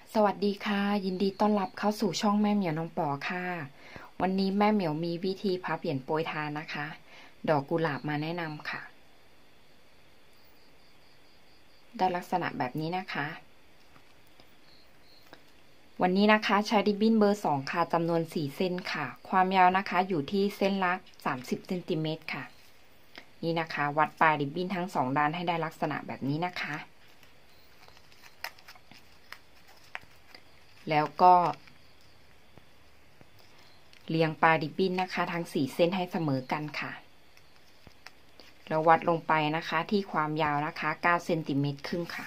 สวัสดีค่ะยินดีต้อนรับเข้าสู่ช่องแม่เหมียวน้องปอค่ะวันนี้แม่เหมียวมีวิธีพับเหรียญโปรยทานนะคะ ดอกกุหลาบมาแนะนำค่ะได้ลักษณะแบบนี้นะคะ วันนี้นะคะใช้ริบบิ้นเบอร์2ค่ะจำนวน4เส้นค่ะความยาวนะคะอยู่ที่เส้นละ30เซนติเมตรค่ะนี่นะคะวัดปลายริบบิ้นทั้ง2ด้านให้ได้ลักษณะแบบนี้นะคะแล้วก็เรียงปลายริบบิ้นนะคะทั้ง4เส้นให้เสมอกันค่ะแล้ววัดลงไปนะคะที่ความยาวนะคะ9เซนติเมตรครึ่งค่ะ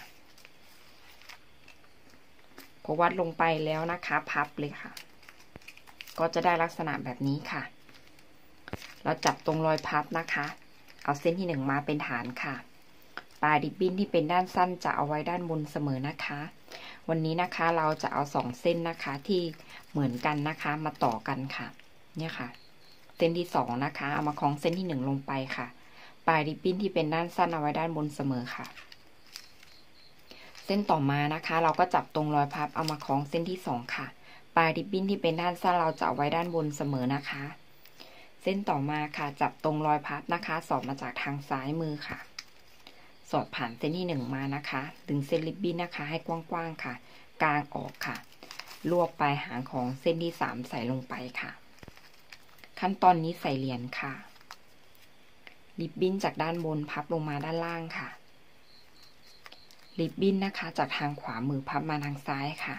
พอวัดลงไปแล้วนะคะพับเลยค่ะก็จะได้ลักษณะแบบนี้ค่ะเราจับตรงรอยพับนะคะเอาเส้นที่1มาเป็นฐานค่ะปลายริบบิ้นที่เป็นด้านสั้นจะเอาไว้ด้านบนเสมอนะคะวันนี้นะคะเราจะเอา2เส้นนะคะที่เหมือนกันนะคะมาต่อกันค่ะเนี่ยค่ะเส้นที่2นะคะเอามาคล้องเส้นที่1ลงไปค่ะปลายริบบิ้นที่เป็นด้านสั้นเอาไว้ด้านบนเสมอค่ะเส้นต่อมานะคะเราก็จับตรงรอยพับเอามาคล้องเส้นที่2ค่ะปลายริบบิ้นที่เป็นด้านสั้นเราจะเอาไว้ด้านบนเสมอนะคะเส้นต่อมาค่ะจับตรงรอยพับนะคะสอดมาจากทางซ้ายมือค่ะสอดผ่านเส้นที่1มานะคะดึงเส้นริบบิ้นนะคะให้กว้างๆค่ะกางออกค่ะรวบปลายหางของเส้นที่3ใส่ลงไปค่ะขั้นตอนนี้ใส่เหรียญค่ะริบบิ้นจากด้านบนพับลงมาด้านล่างค่ะริบบิ้นนะคะจากทางขวามือพับมาทางซ้ายค่ะ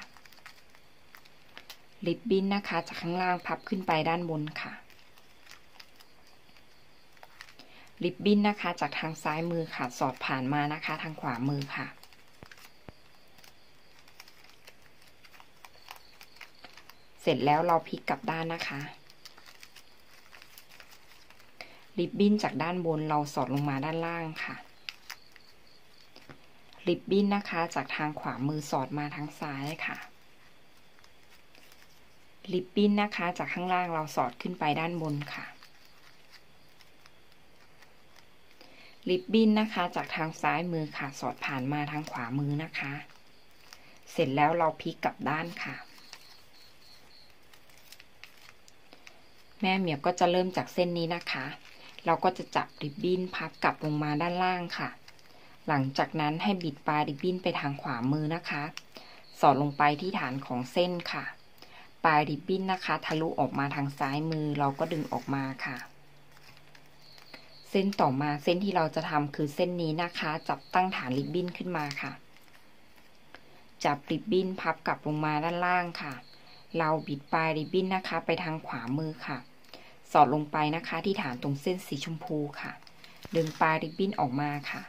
ริบบิ้นนะคะจากข้างล่างพับขึ้นไปด้านบนค่ะริบบิ้นนะคะจากทางซ้ายมือค่ะสอดผ่านมานะคะทางขวามือค่ะเสร็จแล้วเราพลิกกลับด้านนะคะริบบิ้นจากด้านบนเราสอดลงมาด้านล่างค่ะริบบิ้นนะคะจากทางขวามือสอดมาทางซ้ายค่ะริบบิ้นนะคะจากข้างล่างเราสอดขึ้นไปด้านบนค่ะริบบิ้นนะคะจากทางซ้ายมือค่ะสอดผ่านมาทางขวามือนะคะเสร็จแล้วเราพลิกกลับด้านค่ะแม่เหมียวก็จะเริ่มจากเส้นนี้นะคะเราก็จะจับริบบิ้นพับกลับลงมาด้านล่างค่ะหลังจากนั้นให้บิดปลายริบบิ้นไปทางขวามือนะคะสอดลงไปที่ฐานของเส้นค่ะปลายริบบิ้นนะคะทะลุออกมาทางซ้ายมือเราก็ดึงออกมาค่ะเส้นต่อมาเส้นที่เราจะทำคือเส้นนี้นะคะจับตั้งฐานริบบิ้นขึ้นมาค่ะจับริบบิ้นพับกลับลงมาด้านล่างค่ะเราบิดปลายริบบิ้นนะคะไปทางขวามือค่ะสอดลงไปนะคะที่ฐานตรงเส้นสีชมพูค่ะดึงปลายริบบิ้นออกมาค่ะ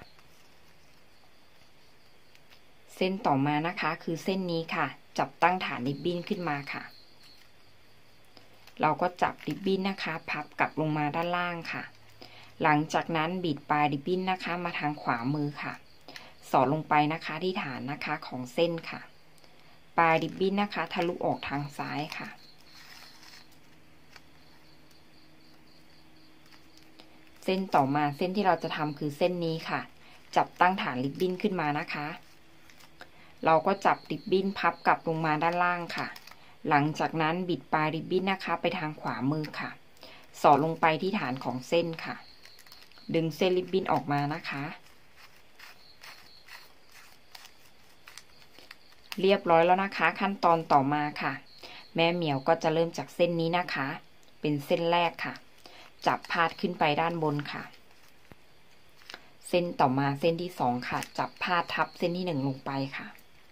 เส้นต่อมานะคะคือเส้นนี้ค่ะจับตั้งฐานริบบิ้นขึ้นมาค่ะเราก็จับริบบิ้นนะคะพับกลับลงมาด้านล่างค่ะหลังจากนั้นบิดปลายริบบิ้นนะคะมาทางขวามือค่ะสอดลงไปนะคะที่ฐานนะคะของเส้นค่ะปลายริบบิ้นนะคะทะลุออกทางซ้ายค่ะเส้นต่อมาเส้นที่เราจะทำคือเส้นนี้ค่ะจับตั้งฐานริบบิ้นขึ้นมานะคะเราก็จับริบบิ้นพับกลับลงมาด้านล่างค่ะหลังจากนั้นบิดปลายริบบิ้นนะคะไปทางขวามือค่ะสอดลงไปที่ฐานของเส้นค่ะดึงเส้นริบบิ้นออกมานะคะเรียบร้อยแล้วนะคะขั้นตอนต่อมาค่ะแม่เหมียวก็จะเริ่มจากเส้นนี้นะคะเป็นเส้นแรกค่ะจับพาดขึ้นไปด้านบนค่ะเส้นต่อมาเส้นที่2ค่ะจับพาดทับเส้นที่1ลงไปค่ะ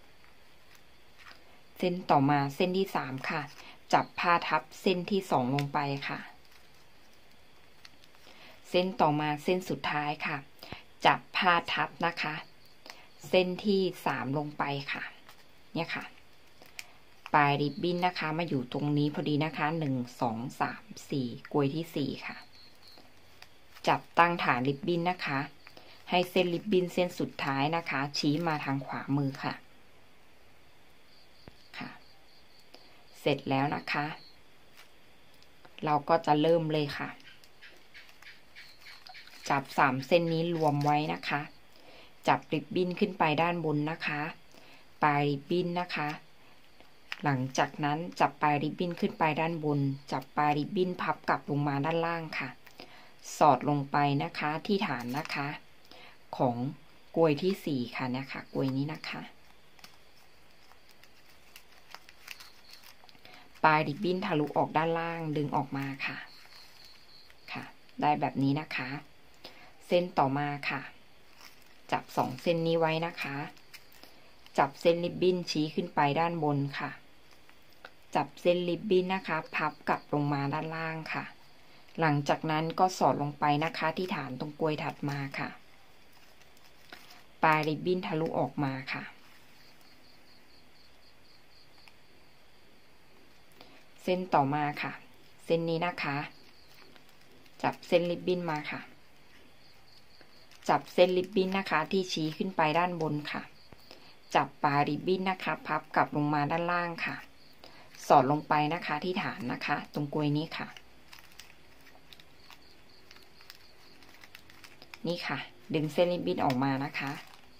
เส้นต่อมาเส้นที่3ค่ะจับพาดทับเส้นที่2ลงไปค่ะเส้นต่อมาเส้นสุดท้ายค่ะจับพาดทับนะคะเส้นที่3ลงไปค่ะเนี่ยค่ะปลายริบบิ้นนะคะมาอยู่ตรงนี้พอดีนะคะ1 2 3 4กลวยที่4ค่ะจับตั้งฐานริบบิ้นนะคะให้เส้นริบบิ้นเส้นสุดท้ายนะคะชี้มาทางขวามือค่ะเสร็จแล้วนะคะเราก็จะเริ่มเลยค่ะจับ3เส้นนี้รวมไว้นะคะจับริบบิ้นขึ้นไปด้านบนนะคะปลายริบบิ้นนะคะหลังจากนั้นจับปลายริบบิ้นขึ้นไปด้านบนจับปลายริบบิ้นพับกลับลงมาด้านล่างค่ะสอดลงไปนะคะที่ฐานนะคะของกลวยที่4ค่ะเนี่ยค่ะกลวยนี้นะคะปลายริบบิ้นทะลุออกด้านล่างดึงออกมาค่ะได้แบบนี้นะคะเส้นต่อมาค่ะจับ2เส้นนี้ไว้นะคะจับเส้นริบบิ้นชี้ขึ้นไปด้านบนค่ะจับเส้นริบบิ้นนะคะพับกลับลงมาด้านล่างค่ะหลังจากนั้นก็สอดลงไปนะคะที่ฐานตรงกลวยถัดมาค่ะปลายริบบิ้นทะลุออกมาค่ะเส้นต่อมาค่ะเส้นนี้นะคะจับเส้นริบบิ้นมาค่ะจับเส้นริบบิ้นนะคะที่ชี้ขึ้นไปด้านบนค่ะจับปลายริบบิ้นนะคะพับกลับลงมาด้านล่างค่ะสอดลงไปนะคะที่ฐานนะคะตรงกลวยนี้ค่ะนี่ค่ะดึงเส้นริบบิ้นออกมานะคะ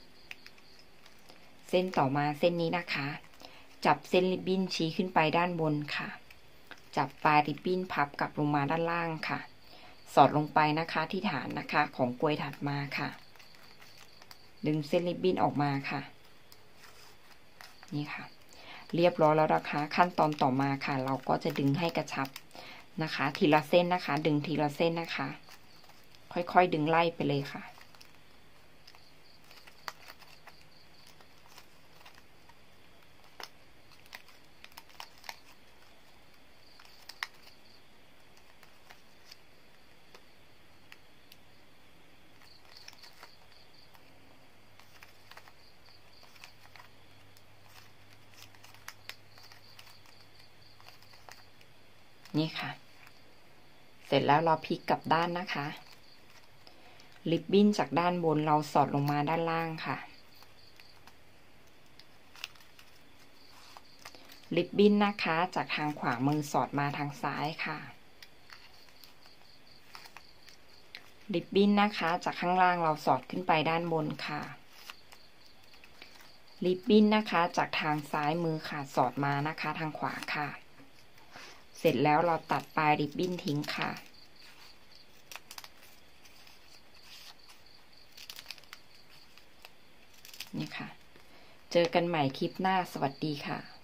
เส้นต่อมาเส้นนี้นะคะจับเส้นริบบิ้นชี้ขึ้นไปด้านบนค่ะจับปลายริบบิ้นพับกลับลงมาด้านล่างค่ะสอดลงไปนะคะที่ฐานนะคะของกลวยถัดมาค่ะดึงเส้นริบบิ้นออกมาค่ะนี่ค่ะเรียบร้อยแล้วนะคะขั้นตอนต่อมาค่ะเราก็จะดึงให้กระชับนะคะทีละเส้นนะคะดึงทีละเส้นนะคะค่อยๆดึงไล่ไปเลยค่ะนี่ค่ะเสร็จแล้วเราพลิกกลับด้านนะคะริบบิ้นจากด้านบนเราสอดลงมาด้านล่างค่ะริบบิ้นนะคะจากทางขวามือสอดมาทางซ้ายค่ะริบบิ้นนะคะจากข้างล่างเราสอดขึ้นไปด้านบนค่ะริบบิ้นนะคะจากทางซ้ายมือค่ะสอดมานะคะทางขวาค่ะเสร็จแล้วเราตัดปลายริบบิ้นทิ้งค่ะนี่ค่ะเจอกันใหม่คลิปหน้าสวัสดีค่ะ